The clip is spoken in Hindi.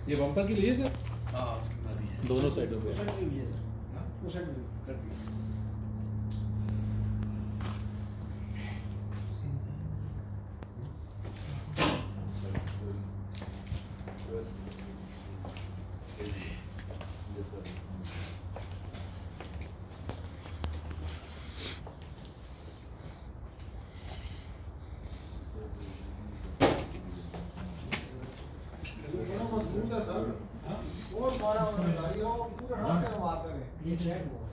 یہ بمپر کے لیے سر؟ ہاں اس کے بعد ہی دونوں سائڈوں پہ اور